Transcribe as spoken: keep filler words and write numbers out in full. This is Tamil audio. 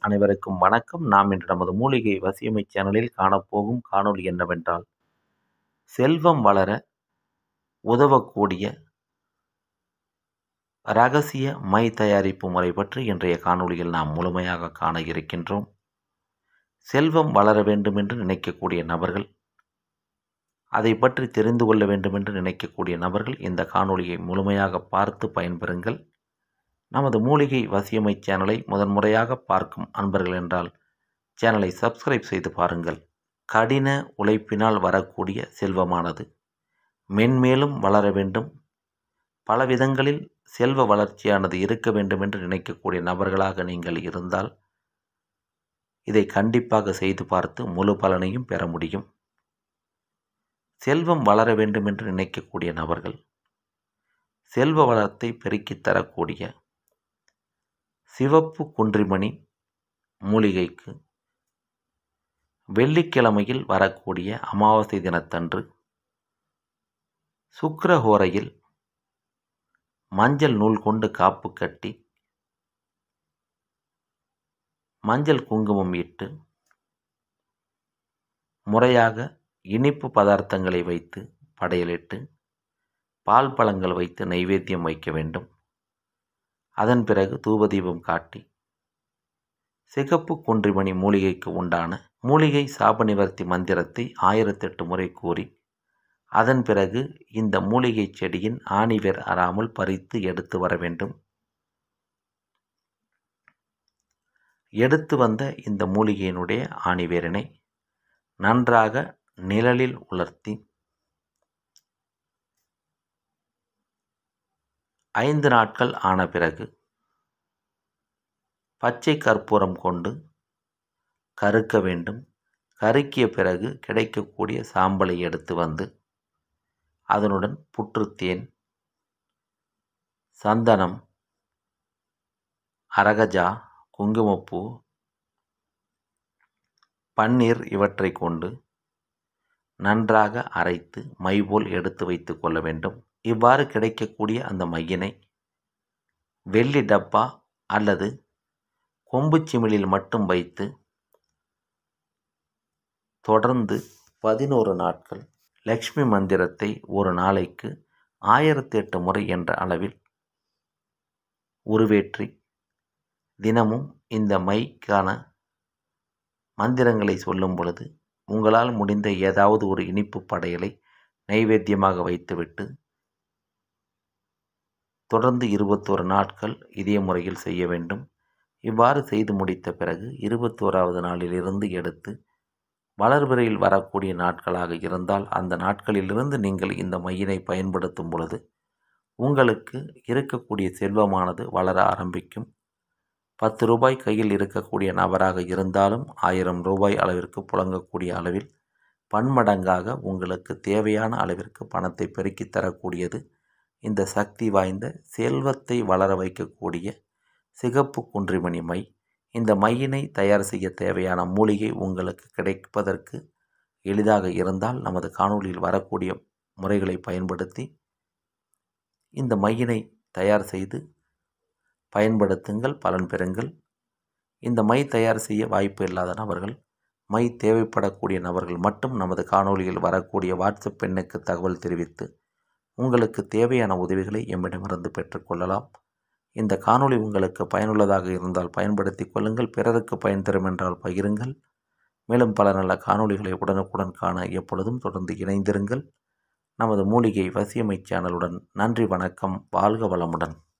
அனைவருக்கும் வணக்கம். நாம் இன்று நமது மூலிகை வசியமை சேனலில் காணப்போகும் காணொளி என்னவென்றால், செல்வம் வளர உதவக்கூடிய இரகசிய மை தயாரிப்பு முறை பற்றி இன்றைய காணொளியில் நாம் முழுமையாக காண இருக்கின்றோம். செல்வம் வளர வேண்டும் என்று நினைக்கக்கூடிய நபர்கள், அதை பற்றி தெரிந்து கொள்ள வேண்டும் என்று நினைக்கக்கூடிய நபர்கள் இந்த காணொளியை முழுமையாக பார்த்து பயன்பெறுங்கள். நமது மூலிகை வசியமை சேனலை முதன்முறையாக பார்க்கும் அன்பர்கள் என்றால் சேனலை சப்ஸ்கிரைப் செய்து பாருங்கள். கடின உழைப்பினால் வரக்கூடிய செல்வமானது மென்மேலும் வளர வேண்டும், பல விதங்களில் செல்வ வளர்ச்சியானது இருக்க வேண்டும் என்று நினைக்கக்கூடிய நபர்களாக நீங்கள் இருந்தால் இதை கண்டிப்பாக செய்து பார்த்து முழு பலனையும் பெற முடியும். செல்வம் வளர வேண்டும் என்று நினைக்கக்கூடிய நபர்கள், செல்வ வளத்தை பெருக்கித் தரக்கூடிய சிவப்பு குன்றிமணி மூலிகைக்கு வெள்ளிக்கிழமையில் வரக்கூடிய அமாவாசை தினத்தன்று சுக்கிரஹோரையில் மஞ்சள் நூல் கொண்டு காப்பு கட்டி மஞ்சள் குங்குமம் இட்டு முறையாக இனிப்பு பதார்த்தங்களை வைத்து படையலிட்டு பால் பழங்கள் வைத்து நைவேத்தியம் வைக்க வேண்டும். அதன் பிறகு தூபதீபம் காட்டி சிகப்பு குன்றிமணி மூலிகைக்கு உண்டான மூலிகை சாப நிவர்த்தி மந்திரத்தை ஆயிரத்தெட்டு முறை கூறி அதன் பிறகு இந்த மூலிகை செடியின் ஆணிவேர் அறாமல் பறித்து எடுத்து வர வேண்டும். எடுத்து வந்த இந்த மூலிகையினுடைய ஆணிவேரினை நன்றாக நிழலில் உலர்த்தி ஐந்து நாட்கள் ஆன பிறகு பச்சை கற்பூரம் கொண்டு கருக்க வேண்டும். கருக்கிய பிறகு கிடைக்கக்கூடிய சாம்பலை எடுத்து வந்து அதனுடன் புற்றுத்தேன், சந்தனம், அரகஜா, குங்குமப்பூ, பன்னீர் இவற்றை கொண்டு நன்றாக அரைத்து மை போல் எடுத்து வைத்து கொள்ள வேண்டும். இவ்வாறு கிடைக்கக்கூடிய அந்த மையினை வெள்ளி டப்பா அல்லது கொம்பு சிமிழில் மட்டும் வைத்து தொடர்ந்து பதினோரு நாட்கள் லக்ஷ்மி மந்திரத்தை ஒரு நாளைக்கு ஆயிரத்தி எட்டு முறை என்ற அளவில் உருவேற்றி தினமும் இந்த மைக்கான மந்திரங்களை சொல்லும் பொழுது உங்களால் முடிந்த ஏதாவது ஒரு இனிப்பு படையலை நைவேத்தியமாக வைத்துவிட்டு தொடர்ந்து இருபத்தோரு நாட்கள் இதே முறையில் செய்ய வேண்டும். இவ்வாறு செய்து முடித்த பிறகு இருபத்தோராவது நாளிலிருந்து எடுத்து வளர்பிறையில் வரக்கூடிய நாட்களாக இருந்தால் அந்த நாட்களிலிருந்து நீங்கள் இந்த மையினை பயன்படுத்தும் பொழுது உங்களுக்கு இருக்கக்கூடிய செல்வமானது வளர ஆரம்பிக்கும். பத்து ரூபாய் கையில் இருக்கக்கூடிய நபராக இருந்தாலும் ஆயிரம் ரூபாய் அளவிற்கு புழங்கக்கூடிய அளவில் பன்மடங்காக உங்களுக்கு தேவையான அளவிற்கு பணத்தை பெருக்கித் தரக்கூடியது இந்த சக்தி வாய்ந்த செல்வத்தை வளர வைக்கக்கூடிய சிகப்பு குன்றிமணி மை. இந்த மையினை தயார் செய்ய தேவையான மூலிகை உங்களுக்கு கிடைப்பதற்கு எளிதாக இருந்தால் நமது காணொளியில் வரக்கூடிய முறைகளை பயன்படுத்தி இந்த மையினை தயார் செய்து பயன்படுத்துங்கள், பலன் பெறுங்கள். இந்த மை தயார் செய்ய வாய்ப்பு இல்லாத நபர்கள், மை தேவைப்படக்கூடிய நபர்கள் மட்டும் நமது காணொளியில் வரக்கூடிய வாட்ஸ்அப் எண்ணுக்கு தகவல் தெரிவித்து உங்களுக்கு தேவையான உதவிகளை எம்மிடமிருந்து பெற்றுக்கொள்ளலாம். இந்த காணொளி உங்களுக்கு பயனுள்ளதாக இருந்தால் பயன்படுத்திக் கொள்ளுங்கள். பிறருக்கு பயன் தரும் என்றால் பகிருங்கள். மேலும் பல நல்ல காணொளிகளை உடனுக்குடன் காண எப்பொழுதும் தொடர்ந்து இணைந்திருங்கள். நமது மூலிகை வசியமை சேனலுடன். நன்றி, வணக்கம், வாழ்க வளமுடன்.